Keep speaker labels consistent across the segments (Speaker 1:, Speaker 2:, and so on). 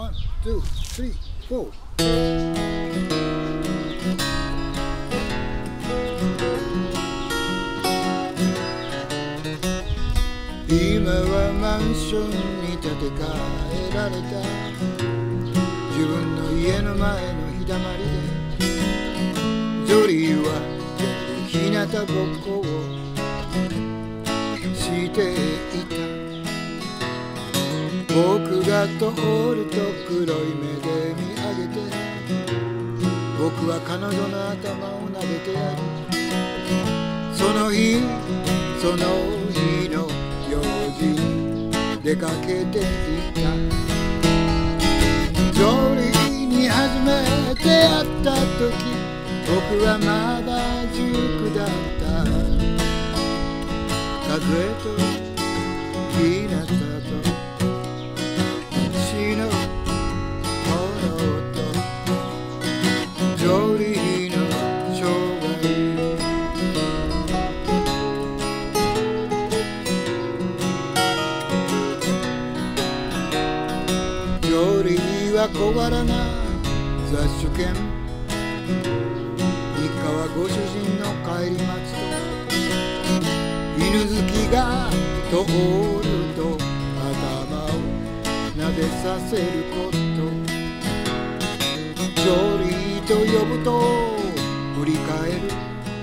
Speaker 1: ワン、ツー、スリー、フォー。今はマンションに建て替えられた自分の家の前の日だまりでジョリーは日向ぼっこをしていた。僕が通ると黒い目で見上げて僕は彼女の頭を撫でてやる。その日の用事に出かけていた。ジョリーに初めて会った時僕はまだ19だった。風と日向と血の炎とジョリーの生涯。ジョリーは小柄な雑種犬。日課はご主人の帰り待ちと犬好きが通ると頭を撫でさせること。ジョリーと呼ぶと振り返る。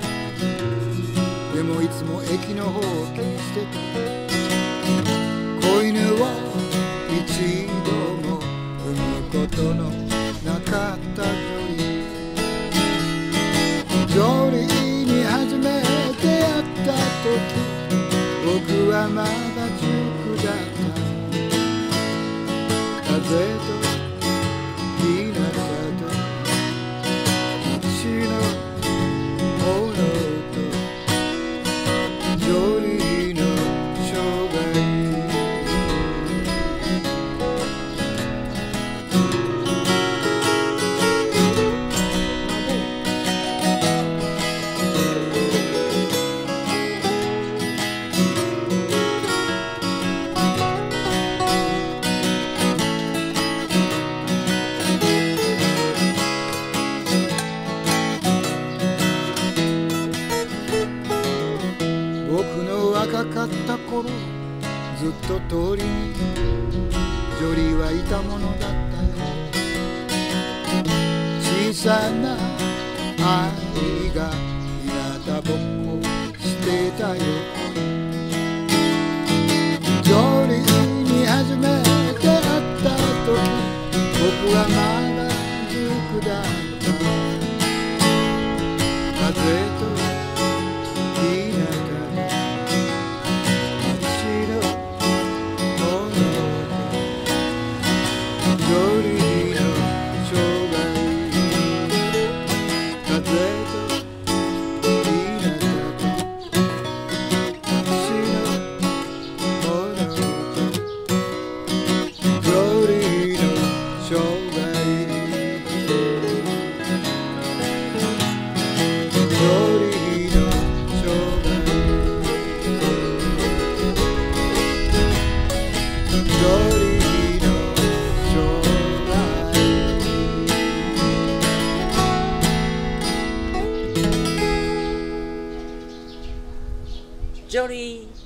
Speaker 1: でもいつも駅の方を気にしてた。子犬を一度も産むことのなかったジョリーに初めて会った時僕はまだ19だった。風と日向と血の炎とジョリーの生涯。僕の若かった頃ずっと通りにジョリーはいたものだったよ。小さな愛が日向ぼっこしてたよ。ジョリーに初めて会った時僕はまだ19だった。風と日向ジョリーの生涯。風と日向と血の炎とジョリーの生涯。ジョリーの生涯。ジョリー
Speaker 2: ジョリー